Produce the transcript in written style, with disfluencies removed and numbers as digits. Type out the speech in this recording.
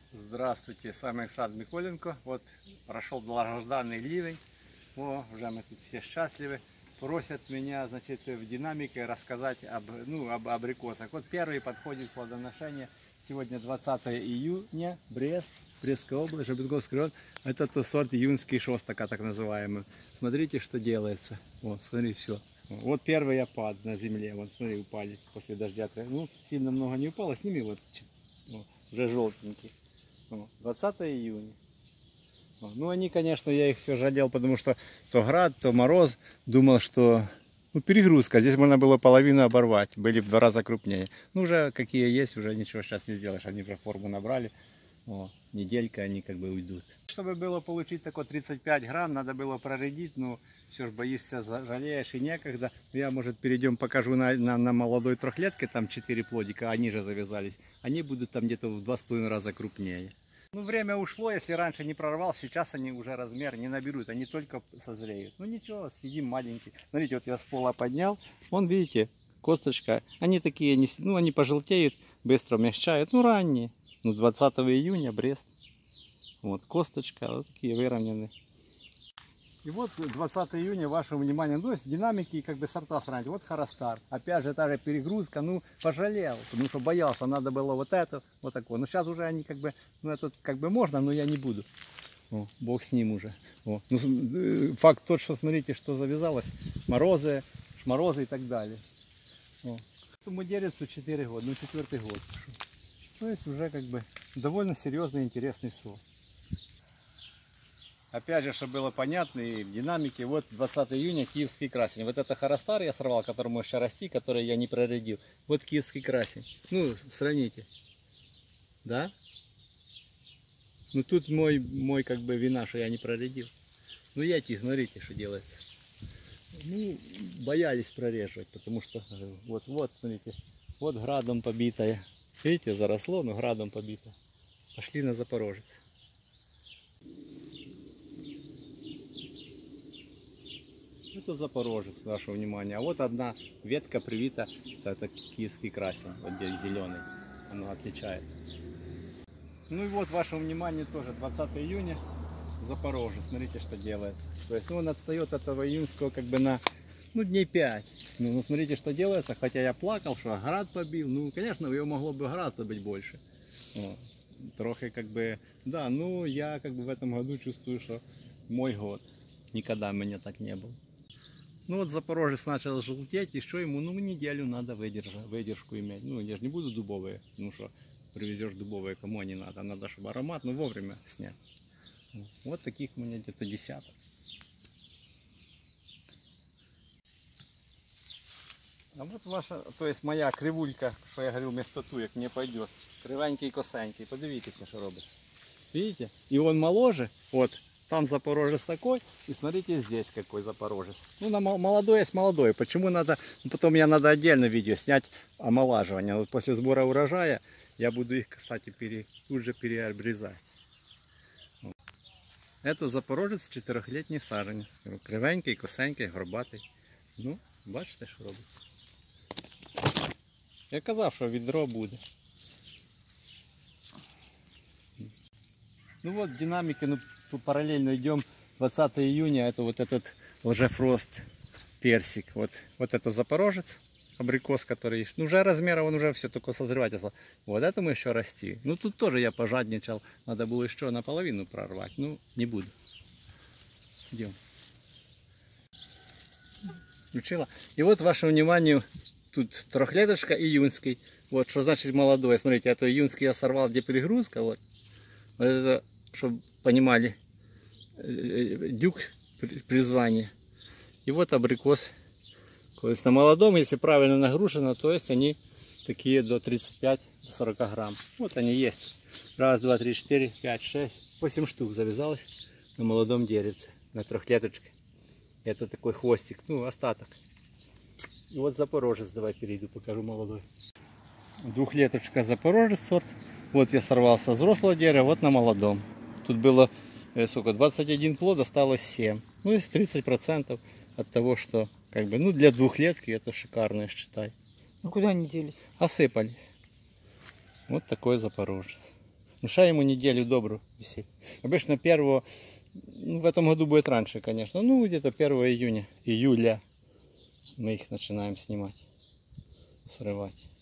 Здравствуйте, с вами Александр Миколенко. Вот прошел долгожданный ливень. Уже мы тут все счастливы. Просят меня, значит, в динамике рассказать об абрикосах. Вот первый подходит плодоношение. Сегодня 20 июня, Брест, Брестская область, Жабетковский район. Это тот сорт июньский шостака, так называемый. Смотрите, что делается. Вот, смотри, все. Вот первый опад на земле. Вот, смотри, упали после дождя. Ну, сильно много не упало. Сними вот, уже желтенький. 20 июня. Ну, они, конечно, я их все жалел, потому что то град, то мороз. Думал, что перегрузка. Здесь можно было половину оборвать. Были в 2 раза крупнее. Ну, уже какие есть, уже ничего сейчас не сделаешь. Они уже форму набрали. Неделька, они как бы уйдут. Чтобы было получить такой 35 грамм, надо было проредить. Ну, все же боишься, жалеешь и некогда. Я, может, покажу на молодой трехлетке, там 4 плодика, они же завязались. Они будут там где-то в 2,5 раза крупнее. Ну, время ушло, если раньше не прорвал, сейчас они уже размер не наберут, они только созреют. Ну, ничего, съедим маленький. Смотрите, вот я с пола поднял, вон, видите, косточка. Они такие, они пожелтеют, быстро умягчают, ранние. 20 июня, Брест. Вот, косточка, вот такие выровненные. И вот 20 июня, вашему вниманию, динамики, как бы сорта сравнить. Вот Харастар. Опять же, та же перегрузка, пожалел, потому что боялся, надо было вот это, вот такое. Но сейчас уже они можно, но я не буду. Бог с ним уже. Факт тот, что смотрите, что завязалось. Морозы, шморозы и так далее. Этому деревцу 4 года, 4-й год. То есть уже как бы довольно серьезный интересный сорт. Опять же, чтобы было понятно и в динамике, вот 20 июня киевский красень. Вот это Харастар я сорвал, которому еще расти, который я не проредил. Вот киевский красень. Сравните. Да? Тут мой как бы вина, что я не проредил. Смотрите, что делается. Боялись прореживать, потому что вот, смотрите, вот градом побитая. Видите, заросло, но градом побито. Пошли на Запорожец. Это Запорожец, ваше внимание. А вот одна ветка привита, это киевский красень, вот где зеленый, оно отличается. Ну и вот вашему вниманию тоже 20 июня, Запорожец, смотрите, что делается. То есть он отстает от этого июньского как бы на дней 5. Смотрите, что делается, хотя я плакал, что град побил. Конечно, его могло бы гораздо быть больше. Трохи как бы, да, я как бы в этом году чувствую, что мой год. Никогда у меня так не было. Вот Запорожец начал желтеть, и что ему, неделю надо выдержку иметь. Я же не буду дубовые, что привезешь дубовые, кому они надо. Надо, чтобы аромат, вовремя снять. Вот таких у меня где-то десяток. А вот ваша, то есть моя кривулька, что я говорил, вместо туек не пойдет. Кривенький, косенький. Подивитесь, что робит. Видите? И он моложе, вот. Там Запорожец такой, и смотрите здесь какой Запорожец. Молодой есть молодой. Почему надо, потом надо отдельно видео снять омолаживание. Вот после сбора урожая я буду их, кстати, тут же переобрезать. Это Запорожец 4-летний саджанець. Кривенький, косенький, горбатий. Бачите, що робиться. Я казав, що відро буде. Вот динамики, параллельно идем. 20 июня, это вот этот лжефрост персик. Вот это Запорожец, абрикос, который, уже размера, он уже все только созревать. Вот этому еще расти. Тут тоже я пожадничал, надо было еще наполовину прорвать. Не буду. Идем. Включила. И вот вашему вниманию, тут трехлеточка июньский. Вот что значит молодой. Смотрите, это июньский я сорвал, где перегрузка. Вот это, чтобы понимали, дюк призвание. И вот абрикос. То есть на молодом, если правильно нагружено, то есть они такие до 35-40 грамм. Вот они есть. Раз, два, три, 4, 5, 6, 8 штук завязалось на молодом деревце, на трехлеточке. Это такой хвостик, остаток. И вот Запорожец, давай перейду, покажу молодой. Двухлеточка Запорожец сорт. Вот я сорвал со взрослого дерева, вот на молодом. Тут было сколько, 21 плод, осталось 7. Есть 30% от того, что как бы, для двухлетки это шикарно, считай. Куда они делись? Осыпались. Вот такой Запорожец. Мешай ему неделю добрую висеть. Обычно первого, ну, в этом году будет раньше, конечно, ну где-то 1 июня, июля мы их начинаем снимать, срывать.